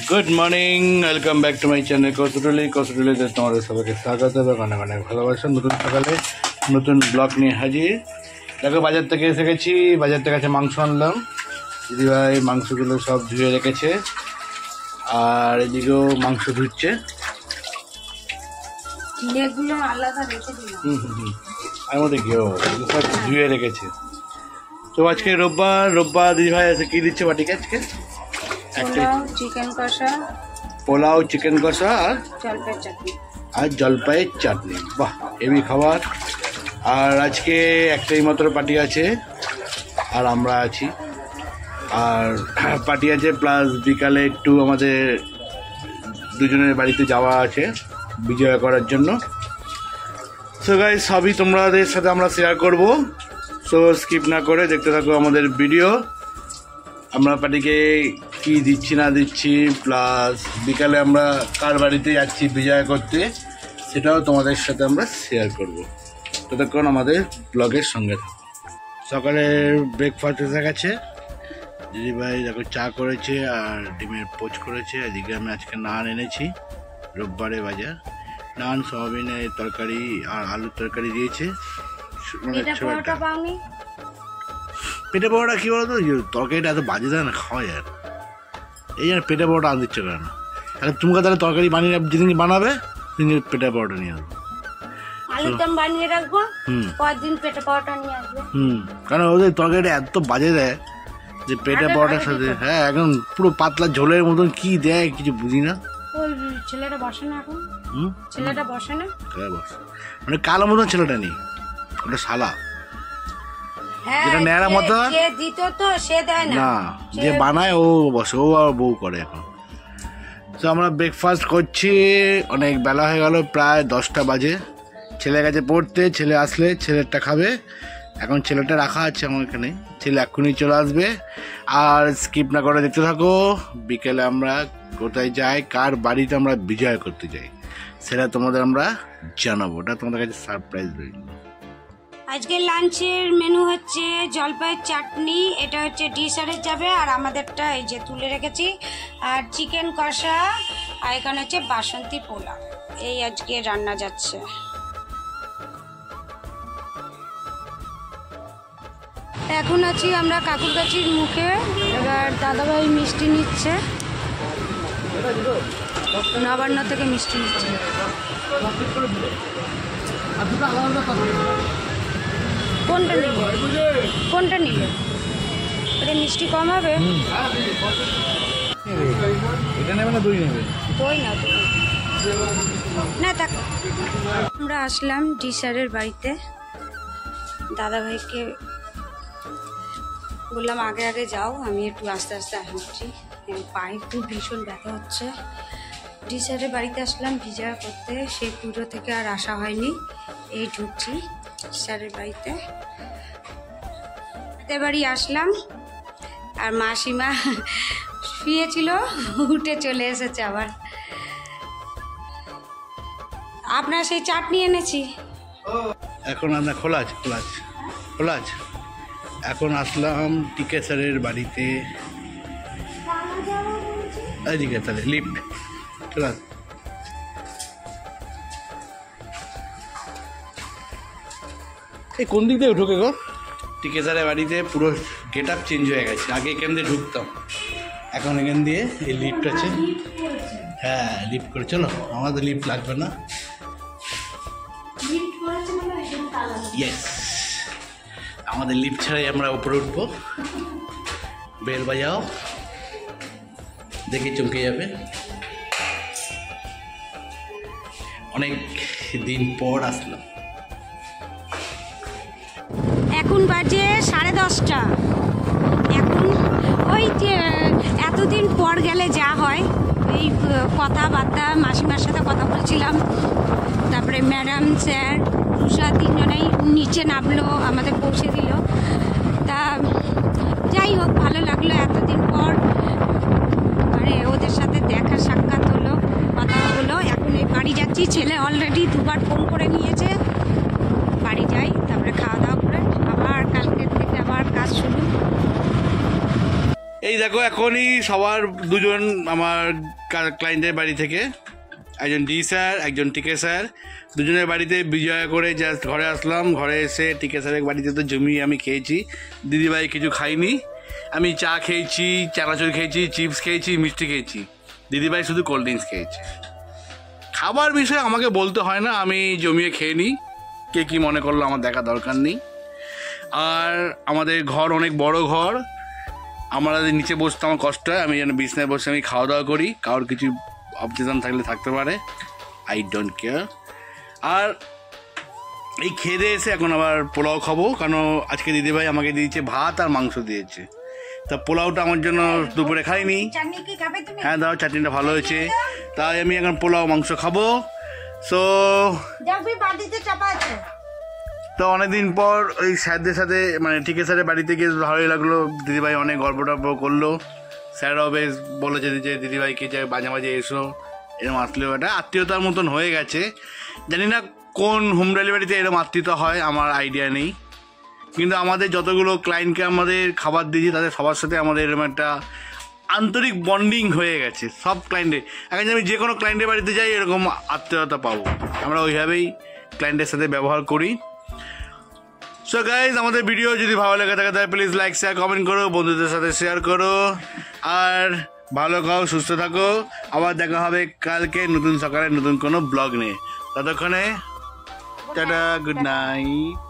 Good morning welcome back to my channel कौशोटुली कौशोटुलीते तुम्हारे सबके स्वागत है अनेक अनेक भालोबासा नतून सकाले नतून ब्लग निये हाजिर। देखो बाजार থেকে এসে গেছি, বাজার থেকে আছে মাংস আনলাম। দিদি ভাই মাংসগুলো সব ধুয়ে রেখেছে আর এদিকেও মাংস ধুচ্ছে। এগুলো আলাদা রেখে দিলাম। আর মধ্যে গিয়েও সব ধুয়ে রেখেছে। তো আজকে রোববার দিদি ভাই আছে কি দিচ্ছে বাটিকে আজকে? চিকেন কষা, পোলাও, চিকেন কষা আর জলপাইয়ের চাটনি। বাহ, হেভি খাবার। আর আজকে একটাই মাত্র পার্টি আছে আর আমরা আছি। আর পার্টি আছে প্লাস বিকালে একটু আমাদের দুজনের বাড়িতে যাওয়া আছে বিজয় করার জন্য। সো গাইস সবই তোমাদের সাথে আমরা শেয়ার করব। সো স্কিপ না করে দেখতে থাকো আমাদের ভিডিও। আমরা পার্টিকে কি দিচ্ছি না দিচ্ছি প্লাস বিকালে আমরা কার বাড়িতে যাচ্ছি বিজয় করতে সেটাও তোমাদের সাথে আমরা শেয়ার করব। ততক্ষণ আমাদের ব্লগের সঙ্গে থাকো। সকালের ব্রেকফাস্ট এসে গেছে। দিদিভাই দেখো চা করেছে আর ডিমের পোচ করেছে। এদিকে আমি আজকে নান এনেছি, রোববারে বাজার। নান, সয়াবিনের তরকারি আর আলুর তরকারি দিয়েছে। পেটে পরোটা কি বলতো, তরকারিটা এত বাজে দেয় না, খাওয়া যায় না। এই জন্য পেটে পরোটা আনতে ইচ্ছে করে না। তাহলে তুমি তাহলে তরকারি বানিয়ে যেদিন বানাবে সেদিন পেটে পরোটা নিয়ে আসবো। আলুর দম বানিয়ে রাখবো, পরদিন পেটে পরোটা নিয়ে আসবো। কারণ ওদের তরকারিটা এত বাজে দেয় যে পেটে পরোটার সাথে হ্যাঁ একদম পুরো পাতলা ঝোলের মতন কি দেয় কিছু বুঝি না। ওই ছেলেটা বসে না এখন? ছেলেটা বসে না, বসে মানে কালো মতন ছেলেটা নেই, ওটা শালা। যেটা ন্যাড়া মতো দিত তো সে দেয় না, যে বানায় ও বসে, ও আর বউ করে এখন। তো আমরা ব্রেকফাস্ট করছি, অনেক বেলা হয়ে গেল, প্রায় 10টা বাজে। ছেলে গেছে পড়তে, ছেলে আসলে ছেলেরটা খাবে। এখন ছেলেটা রাখা আছে আমার এখানে, ছেলে এক্ষুনি চলে আসবে। আর স্কিপ না করে দেখতে থাকো বিকেলে আমরা কোথায় যাই, কার বাড়িতে আমরা বিজয় করতে যাই সেটা তোমাদের আমরা জানাবো। ওটা তোমাদের কাছে সারপ্রাইজ রইল। আজকে লাঞ্চের মেনু হচ্ছে জলপাইয়ের চাটনি, এটা হচ্ছে ডিসারে যাবে। আর আমাদেরটা এই যে তুলে রেখেছি। আর চিকেন কষা, আর এখানে হচ্ছে বাসন্তী পোলাও। এই আজকে রান্না যাচ্ছে। এখন আছি আমরা কাকুর কাছির মুখে। এবার দাদাভাই মিষ্টি নিচ্ছে, নবান্ন থেকে মিষ্টি নিচ্ছে। কোনটা নিল কোনটা নিল? এটা মিষ্টি কম হবে? দই না না থাক। আমরা আসলাম ডিসারের বাড়িতে। দাদাভাইকে বললাম আগে আগে যাও, আমি একটু আস্তে আস্তে হাঁটছি, পায়ে খুব ভীষণ ব্যথা হচ্ছে। ডিসারের বাড়িতে আসলাম বিজয় করতে, সেই পুজো থেকে আর আসা হয়নি। এই ঢুকছি ডিসারের বাড়িতে। বাড়ি আসলাম আর মাসিমা শুয়েছিল, উঠে চলে এসেছে আবার। আপনার সেই চাটনি এনেছি। এখন আমরা খোলা আছে এখন আসলাম টিকে স্যারের বাড়িতে। এদিকে তাহলে লিফট চলে আস। এই কোন দিক দিয়ে ঢুকে গো? টিকে স্যারের বাড়িতে পুরো গেট আপ চেঞ্জ হয়ে গেছে। আগে এখান দিয়ে ঢুকতাম, এখন এখান দিয়ে এই লিফট আছে। হ্যাঁ লিফট করে চলো, আমাদের লিফট লাগবে না। ইয়েস, আমাদের লিফট ছাড়াই আমরা উপরে উঠবো। বেল বাজাও, দেখে চমকে যাবে। অনেক দিন পর আসলাম। এখন বাজে 10:30। এখন ওই এতদিন পর গেলে যা হয়, এই কথাবার্তা, মাসিমার সাথে কথা বলছিলাম। তারপরে ম্যাডাম, স্যার, রুষা তিনজনেই নিচে নামলো, আমাদের পৌঁছে দিল। তা যাই হোক, ভালো লাগলো এতদিন পর। মানে ওদের সাথে দেখা সাক্ষাৎ হলো, কথা হলো। এখন এই বাড়ি যাচ্ছি। ছেলে অলরেডি 2বার ফোন করে নিয়েছে। বাড়ি যাই, তারপরে খাওয়া দাওয়া করে আবার কালকের থেকে আবার কাজ শুরু। এই দেখো দেখো এখনই সবার দুজন আমার ক্লায়েন্টের বাড়ি থেকে, একজন ডি স্যার একজন টিকে স্যার, দুজনের বাড়িতে বিজয় করে জাস্ট ঘরে আসলাম। ঘরে এসে টিকে স্যারের বাড়িতে তো জমিয়ে আমি খেয়েছি, দিদিভাই কিছু খাইনি। আমি চা খেয়েছি, চানাচুর খেয়েছি, চিপস খেয়েছি, মিষ্টি খেয়েছি, দিদিভাই শুধু কোল্ড ড্রিঙ্কস খেয়েছে। খাবার বিষয়ে আমাকে বলতে হয় না, আমি জমিয়ে খেয়ে নিই, কে কী মনে করলো আমার দেখা দরকার নেই। আর আমাদের ঘর অনেক বড় ঘর, আমরা নিচে বসতে আমার কষ্ট হয়, আমি যেন বিছনায় বসে আমি খাওয়া দাওয়া করি, কারোর কিছু অবজেকশন থাকলে থাকতে পারে, আই ডোন্ট কেয়ার। আর এই খেয়ে এসে এখন আবার পোলাও খাবো, কারণ আজকে দিদিভাই আমাকে দিয়েছে ভাত আর মাংস দিয়েছে, তা পোলাওটা আমার জন্য দুপুরে খাইনি। হ্যাঁ দাও, চাটনিটা ভালো হয়েছে, তাই আমি এখন পোলাও মাংস খাবো। সো তো অনেকদিন পর ওই স্যারদের সাথে মানে টিকে স্যারের বাড়িতে গিয়ে ভালোই লাগলো, দিদিভাই অনেক গল্প টল্প করলো, স্যারও বেশ বলেছে যে দিদিভাইকে যে মাঝে মাঝে এসো, এরকম আসলেও এটা আত্মীয়তার মতন হয়ে গেছে। জানি না কোন হোম ডেলিভারিতে এরকম আত্মীয়তা হয়, আমার আইডিয়া নেই, কিন্তু আমাদের যতগুলো ক্লায়েন্টকে আমাদের খাবার দিয়েছি তাদের সবার সাথে আমাদের এরকম একটা আন্তরিক বন্ডিং হয়ে গেছে সব ক্লায়েন্টের। এখন আমি যে কোনো ক্লায়েন্টের বাড়িতে যাই এরকম আত্মীয়তা পাবো, আমরা ওইভাবেই ক্লায়েন্টের সাথে ব্যবহার করি। সো গাইজ, আমাদের ভিডিও যদি ভালো লেগে থাকে তাহলে প্লিজ লাইক শেয়ার কমেন্ট করো, বন্ধুদের সাথে শেয়ার করো, আর ভালো খাও, সুস্থ থাকো। আবার দেখা হবে কালকে নতুন সকালে নতুন কোনো ব্লগ নিয়ে। ততক্ষণে টাটা, গুড নাইট।